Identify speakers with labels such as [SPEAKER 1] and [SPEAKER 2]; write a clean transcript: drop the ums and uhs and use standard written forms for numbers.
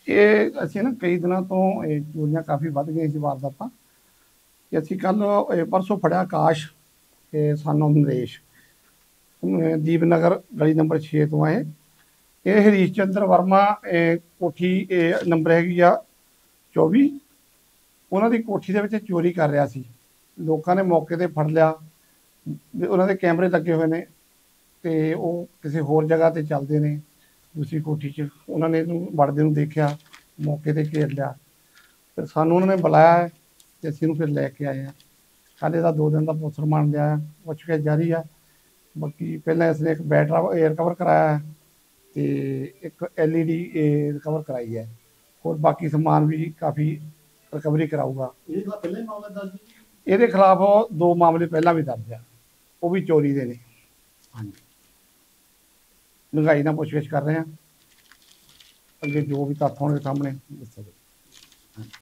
[SPEAKER 1] ਇਹ ਅਸੀਂ ਨਾ ਕਈ ਦਿਨਾਂ ਤੋਂ ਇਹ ਚੋਰੀਆਂ ਕਾਫੀ ਵੱਧ ਗਈਆਂ ਸੀ ਵਾਰਦਾਤਾਂ। ਤੇ ਅਸੀਂ ਕੱਲ੍ਹ ਪਰਸੋਂ ਫੜਿਆ ਆਕਾਸ਼ ਤੇ ਸਾਨੂੰ ਨਰੇਸ਼ ਦੀਪਨਗਰ ਗਲੀ ਨੰਬਰ 6 ਤੋਂ ਆਏ। ਇਹ ਹਰੀਸ਼ ਚੰਦਰ ਵਰਮਾ ਕੋਠੀ ਨੰਬਰ ਹੈਗੀ ਆ 24। ਉਹਨਾਂ ਦੀ ਕੋਠੀ ਦੇ ਵਿੱਚ ਚੋਰੀ ਕਰ ਰਿਹਾ ਸੀ। ਲੋਕਾਂ ਨੇ ਮੌਕੇ 'ਤੇ ਫੜ ਲਿਆ। ਉਹਨਾਂ ਦੇ ਕੈਮਰੇ ਲੱਗੇ ਹੋਏ ਨੇ ਤੇ ਉਹ ਕਿਸੇ ਹੋਰ ਜਗ੍ਹਾ 'ਤੇ ਚੱਲਦੇ ਨੇ ਦੂਸਰੀ ਕੋਠੀ 'ਚ। ਉਹਨਾਂ ਨੇ ਇਹਨੂੰ ਵੜਦੇ ਨੂੰ ਦੇਖਿਆ, ਮੌਕੇ 'ਤੇ ਘੇਰ ਲਿਆ। ਫਿਰ ਸਾਨੂੰ ਉਹਨਾਂ ਨੇ ਬੁਲਾਇਆ ਹੈ ਅਤੇ ਅਸੀਂ ਇਹਨੂੰ ਫਿਰ ਲੈ ਕੇ ਆਏ ਹਾਂ। ਕੱਲ੍ਹ ਇਹਦਾ 2 ਦਿਨ ਦਾ ਪੁਲਿਸ ਰਿਮਾਂਡ ਲਿਆ ਹੈ, ਪੁੱਛਗਿੱਛ ਜਾਰੀ ਆ। ਬਾਕੀ ਪਹਿਲਾਂ ਇਸਨੇ ਇੱਕ ਬੈਟਰਾ ਰਿਕਵਰ ਕਰਾਇਆ ਅਤੇ ਇੱਕ LED ਰਿਕਵਰ ਕਰਾਈ ਹੈ। ਹੋਰ ਬਾਕੀ ਸਮਾਨ ਵੀ ਕਾਫੀ ਰਿਕਵਰੀ ਕਰਾਊਗਾ। ਇਹਦੇ ਖਿਲਾਫ 2 ਮਾਮਲੇ ਪਹਿਲਾਂ ਵੀ ਦਰਜ ਆ, ਉਹ ਵੀ ਚੋਰੀ ਦੇ ਨੇ। ਹਾਂਜੀ, ਮਹਿੰਗਾਈ ਨਾਲ ਪੁੱਛਗਿੱਛ ਕਰ ਰਹੇ ਹਾਂ, ਅੱਗੇ ਜੋ ਵੀ ਤੱਥ ਹੋਣਗੇ ਸਾਹਮਣੇ ਦੱਸਿਆ ਜਾਊਗਾ।